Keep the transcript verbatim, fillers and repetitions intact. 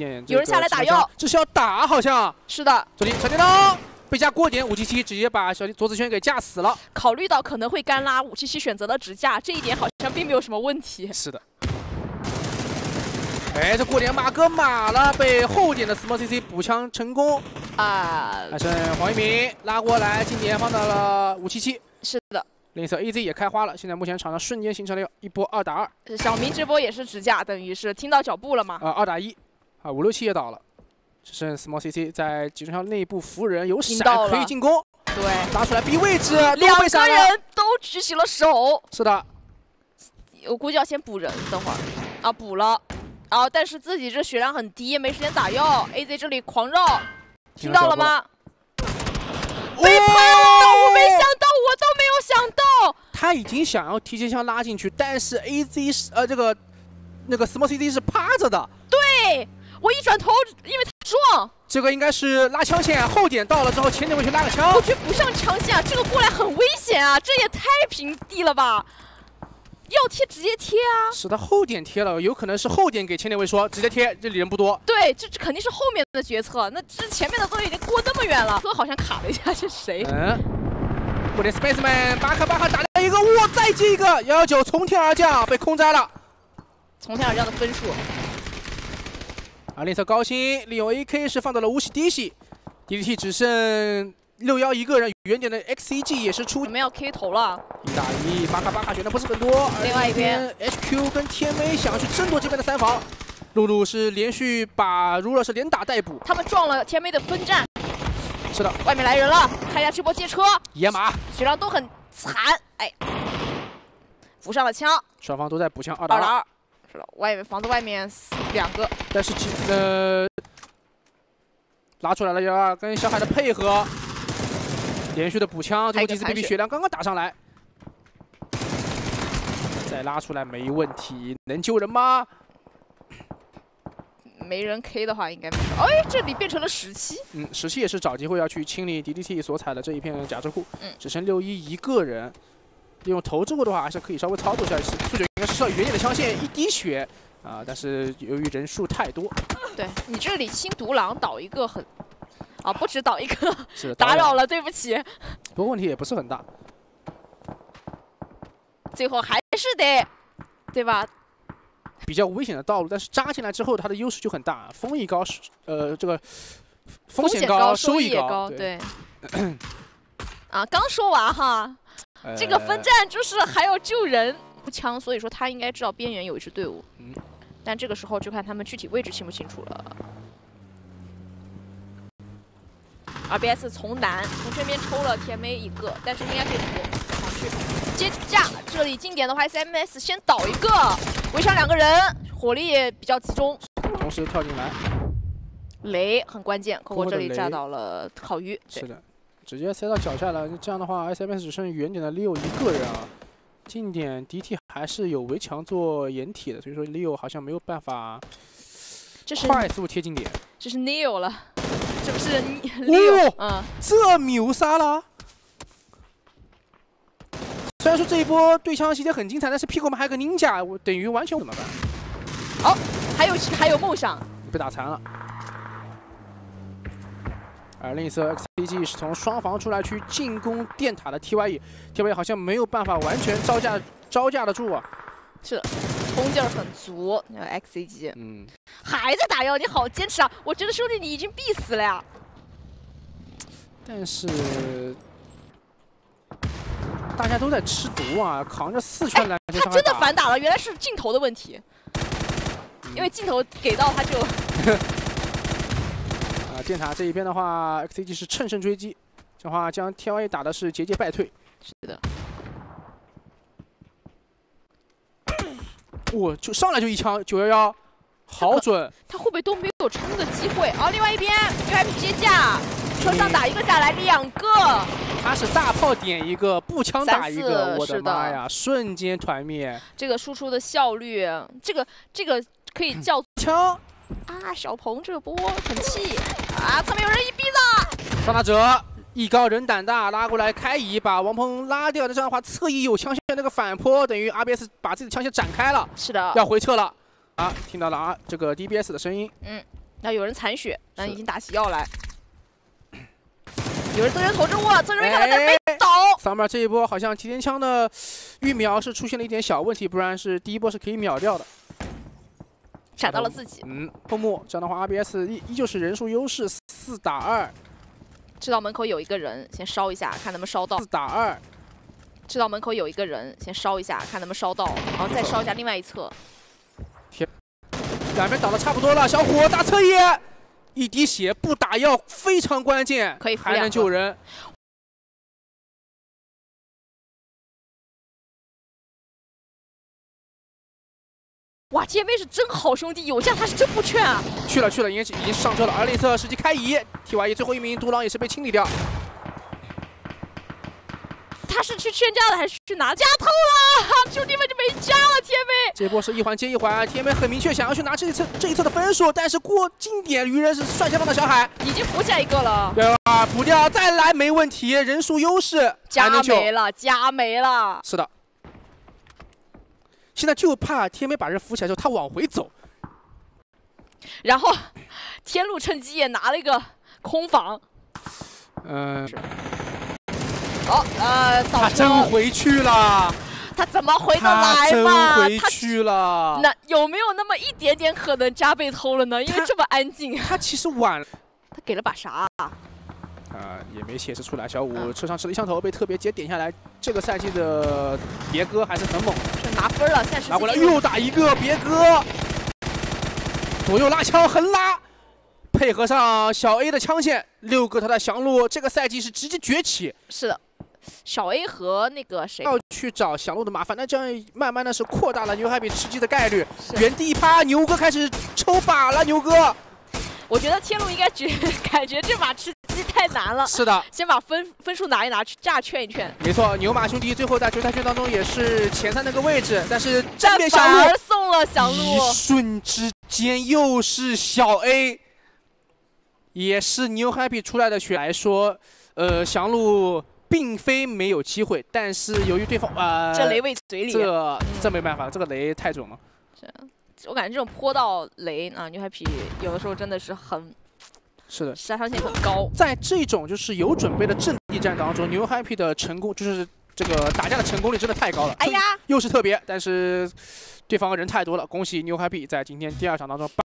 点有人下来打药， 这是要打，好像是的。 这里小电刀被架过点，五七七直接把小左子轩给架死了。 考虑到可能会干拉，五七七选择了直架，这一点好像并没有什么问题。 是的。哎，这过点马哥马了，被后点的 small C C 补枪成功啊！ 还剩黄一鸣拉过来，近点放到了五七七。 是的。 另一侧 A Z 也开花了，现在目前场上瞬间形成了一波二打二。 小明这波也是直架，等于是听到脚步了嘛？ 啊，二打一，啊，五六七也倒了，只剩 small C C 在集中箱内部扶人，有闪可以进攻。 对， 拉出来 B 位置， 两个人都举起了手。 是的， 我估计要先补人，等会儿啊补了，啊，但是自己这血量很低，没时间打药。A Z 这里狂绕，听到了吗？ 被拍了，我没想到，我都没有想到。 他已经想要提前枪拉进去，但是 A Z 是呃这个那个 small C C 是趴着的。 对，我一转头，因为他撞。这个应该是拉枪线，后点到了之后，前点位去拉个枪。 我觉得不上枪线啊，这个过来很危险啊，这也太平地了吧？要贴直接贴啊。 是的，后点贴了，有可能是后点给前点位说直接贴，这里人不多。 对，这肯定是后面的决策，那这前面的都已经过那么远了。哥好像卡了一下，是谁？ 嗯。 过点 Spaceman， 巴卡巴卡打了一个，哇，再接一个，幺幺九从天而降，被空摘了。 从天而降的分数。 啊，另一侧高星利用 A K 是放到了无喜低喜 ，D D T 只剩六幺一个人，远点的 X C G 也是出。 我们要 K 头了。 一打一，巴卡巴卡选的不是很多。 另外一边 H Q 跟 T M A 想要去争夺这边的三防，露露是连续把如若是连打带补。 他们撞了 T M A 的分站。 是的， 外面来人了，看一下这波接车， 野马血量都很惨，哎，扶上了枪， 双方都在补枪，二打二。 二，是的，外面房子外面两个， 但是呃拉出来了幺二跟小海的配合，连续的补枪，最后几次 B B 血量刚刚打上来，再拉出来没问题，能救人吗？ 没人 K 的话，应该没事。哎，这里变成了十七。 嗯，十七也是找机会要去清理 D D T 所踩的这一片假肢库。 嗯， 只剩六一一个人，利用投掷过的话，还是可以稍微操作一下。速九应该是稍微远点的枪线，一滴血啊，但是由于人数太多， 对你这里清独狼倒一个很，啊，不止倒一个， 是打扰了，对不起。 不过问题也不是很大， 最后还是得，对吧？ 比较危险的道路，但是扎进来之后，它的优势就很大。风一高，呃，这个风险高，收益高， 对。啊，刚说完哈，呃、这个分站就是还要救人枪，所以说他应该知道边缘有一支队伍。嗯。但这个时候就看他们具体位置清不清楚了。R B S 从南从这边抽了 T M A 一个，但是应该可以补上去。接架，这里近点的话 ，S M S 先倒一个。 围上两个人，火力也比较集中， 同时跳进来， 雷很关键。扣扣这里炸到了烤鱼， 是的，直接塞到脚下了。这样的话 ，S M S 只剩远点的 Leo 一个人啊，近点 D T 还是有围墙做掩体的，所以说 Leo 好像没有办法快速贴近点。 这是 Neo 了，这不是 Leo？、哦、 嗯，这秒杀了。 虽然说这一波对枪戏节很精彩，但是屁股我们还有个 Ninja， 我等于完全怎么办？ 好、哦，还有还有梦想， 被打残了。而另一侧 X C G 是从双防出来去进攻电塔的 T Y E，T Y E 好像没有办法完全招架招架得住啊。 是的，冲劲儿很足。那个 X C G， 嗯， 还在打药，你好坚持啊！我觉得兄弟你已经必死了呀。 但是。 大家都在吃毒啊，扛着四圈来、 哎。他真的反打了，原来是镜头的问题，嗯、因为镜头给到他就。 啊，电塔这一边的话 ，X C G 是乘胜追击，这话将 T Y E 打的是节节败退。 是的。 我就上来就一枪九幺幺，好准。 他会不会都没有冲的机会？啊，另外一边 U I P 接架，车上打一个下来，两个。 他是大炮点一个，步枪打一个，我的妈呀！瞬间团灭。 这个输出的效率，这个这个可以叫枪啊！小鹏这个波很气啊！侧面有人一逼子， 上打者艺高人胆大，拉过来开乙把王鹏拉掉。这样的话，侧翼有枪线，那个反坡等于 R B S 把自己的枪线展开了。 是的， 要回撤了啊！听到了啊，这个 D B S 的声音。 嗯， 那有人残血，但已经打起药来。有人增援投掷物了，增援看到在被倒。 桑巴这一波好像提前枪的预瞄是出现了一点小问题，不然是第一波是可以秒掉的。 闪到了自己。 嗯，泡沫这样的话 ，R B S 依依旧是人数优势，四打二。 知道门口有一个人，先烧一下，看能不能烧到。 四打二。 知道门口有一个人，先烧一下，看能不能烧到，然后再烧一下另外一侧。 天，两边倒的差不多了，小虎打侧翼。 一滴血不打药非常关键， 可以还能救人。 哇 ，T M A 是真好兄弟，有价他是真不劝啊！ 去了去了，已经已经上车了。而内侧实际开移 ，T Y E 最后一名独狼也是被清理掉。 他是去劝架的还是去拿加透了？兄弟们就没加了 T M A。 这波是一环接一环 ，T M A 很明确想要去拿这一侧这一侧的分数，但是过经典鱼人是帅前方的小海， 已经补下一个了。 对吧？补掉再来没问题，人数优势， 加没了，加没了。 是的。现在就怕 T M A 把人扶起来之后，他往回走， 然后天路趁机也拿了一个空防。 嗯。 哦，呃， 他真回去了， 他怎么回得来嘛？ 他真回去了。 那有没有那么一点点可能加被偷了呢？因为这么安静。 他其实晚， 他给了把啥？啊， 呃、也没显示出来。小五车上吃了一枪头，被特别节点下来。这个赛季的别哥还是很猛的， 这拿分了，现在拿过来又打一个别哥，左右拉枪横拉。 配合上小 A 的枪线，六个他的降路，这个赛季是直接崛起。 是的，小 A 和那个谁要去找降路的麻烦，那这样慢慢的是扩大了牛海比吃鸡的概率。原地一趴，牛哥开始抽把了，牛哥。 我觉得天路应该觉感觉这把吃鸡太难了。 是的， 先把分分数拿一拿，去炸劝一劝。 没错，牛马兄弟最后在决赛圈当中也是前三那个位置，但是正面降路反而送了降路， 一瞬之间又是小 A。 也是牛 happy 出来的血来说，呃，降路并非没有机会，但是由于对方啊，呃、 这雷喂嘴里， 这这没办法，这个雷太准了。 是，我感觉这种坡道雷啊，牛 happy 有的时候真的是很， 是的， 杀伤性很高。 在这种就是有准备的阵地战当中，牛 happy 的成功就是这个打架的成功率真的太高了。 哎呀， 又是特别，但是对方人太多了，恭喜牛 happy 在今天第二场当中。